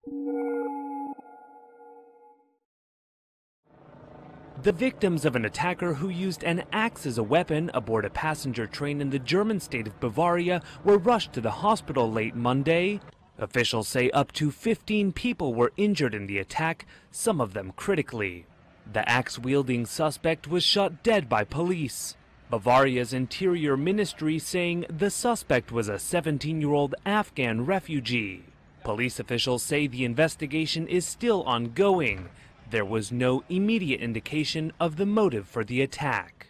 The victims of an attacker who used an axe as a weapon aboard a passenger train in the German state of Bavaria were rushed to the hospital late Monday. Officials say up to 15 people were injured in the attack, some of them critically. The axe-wielding suspect was shot dead by police. Bavaria's Interior Ministry saying the suspect was a 17-year-old Afghan refugee. Police officials say the investigation is still ongoing. There was no immediate indication of the motive for the attack.